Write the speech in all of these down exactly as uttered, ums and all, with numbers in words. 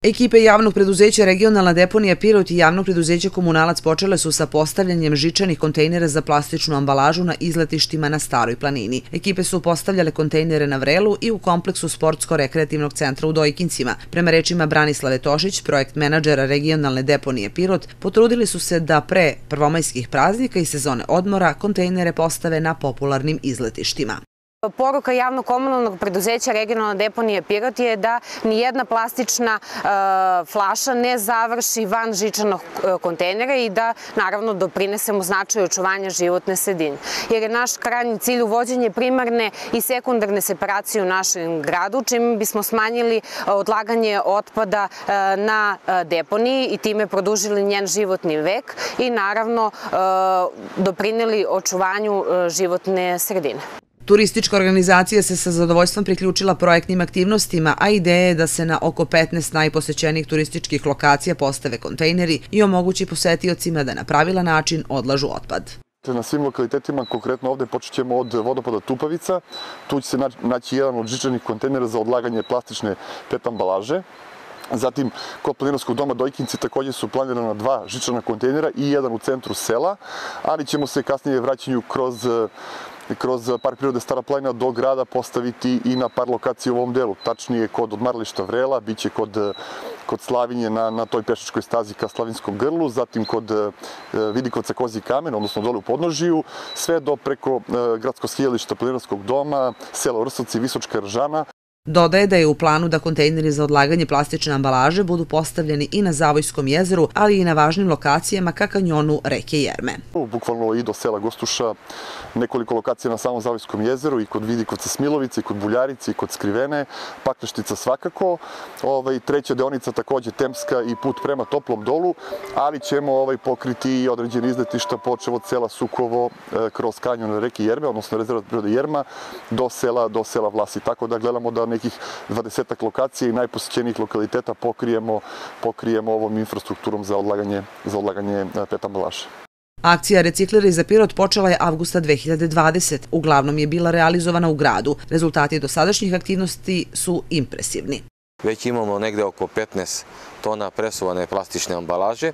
Ekipe javnog preduzeća Regionalna deponija Pirot i javnog preduzeća Komunalac počele su sa postavljanjem žičanih kontejnera za plastičnu ambalažu na izletištima na Staroj planini. Ekipe su postavljale kontejnere na Vrelu i u kompleksu Sportsko-rekreativnog centra u Dojkincima. Prema rečima Branislave Tošić, projekt menadžera Regionalne deponije Pirot, potrudili su se da pre prvomajskih praznika i sezone odmora kontejnere postave na popularnim izletištima. Poruka javno-komunalnog preduzeća Regionalna deponija Pirot je da nijedna plastična flaša ne završi van žičanog kontejnera i da naravno doprinesemo značaju očuvanja životne sredine. Jer je naš krajnji cilj uvođenje primarne i sekundarne separacije u našem gradu, čime bismo smanjili odlaganje otpada na deponiji i time produžili njen životni vek i naravno doprineli očuvanju životne sredine. Turistička organizacija se sa zadovoljstvom priključila projektnim aktivnostima, a ideja je da se na oko petnaest najposećenijih turističkih lokacija postave kontejneri i omogući posetiocima da na pravilan način odlažu otpad. Na svim lokalitetima, konkretno ovde, počet ćemo od vodopada Tupavica. Tu će se naći jedan od žičanih kontejnera za odlaganje plastične pet ambalaže. Zatim, kod Planinarskog doma Dojkinci također su planirana dva žičana kontejnera i jedan u centru sela, ali ćemo se kasnije vraćanju kroz kroz Park prirode Stara planina do grada postaviti i na par lokacija u ovom delu. Tačnije kod odmarališta Vrela, bit će kod, kod Slavinje na, na toj pešačkoj stazi ka Slavinskom grlu, zatim kod Vidikovca Kozji kamen, odnosno dole u podnožiju, sve do preko gradskog skijališta Planinarskog doma, sela Vrsovci i Visočka Ržana. Dodaje da je u planu da kontejneri za odlaganje plastične ambalaže budu postavljeni i na Zavojskom jezeru, ali i na važnim lokacijama ka kanjonu reke Jerme. Bukvalno i do sela Gostuša, nekoliko lokacija na samom Zavojskom jezeru, i kod Vidikovca Smilovice, i kod Buljarice, i kod Skrivene, Pakreštica svakako. Ovaj, treća deonica također Temska i put prema Toplom dolu, ali ćemo ovaj, pokriti i određene izletišta počev od sela Sukovo kroz kanjon reke Jerme, odnosno rezervat prirode Jerma, do sela, do sela Vlasi. Tako da gledamo da nekih dvadesetak lokacija i najposećenijih lokaliteta pokrijemo, pokrijemo ovom infrastrukturom za odlaganje, za odlaganje pet ambalaže. Akcija Recikliraj za Pirot počela je avgusta dve hiljade dvadesete. Uglavnom je bila realizovana u gradu. Rezultati dosadašnjih aktivnosti su impresivni. Već imamo negde oko petnaest tona presuvane plastične ambalaže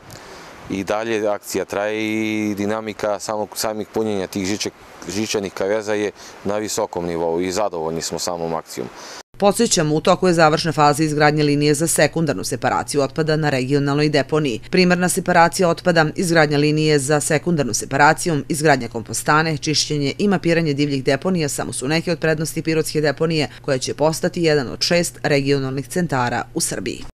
i dalje akcija traje i dinamika samog, samih punjenja tih žičanih kaveza je na visokom nivou i zadovoljni smo samom akcijom. Podsjećamo, u toku je završna faza izgradnje linije za sekundarnu separaciju otpada na regionalnoj deponiji. Primarna separacija otpada, izgradnja linije za sekundarnu separaciju, izgradnja kompostane, čišćenje i mapiranje divljih deponija samo su neke od prednosti Pirotske deponije, koja će postati jedan od šest regionalnih centara u Srbiji.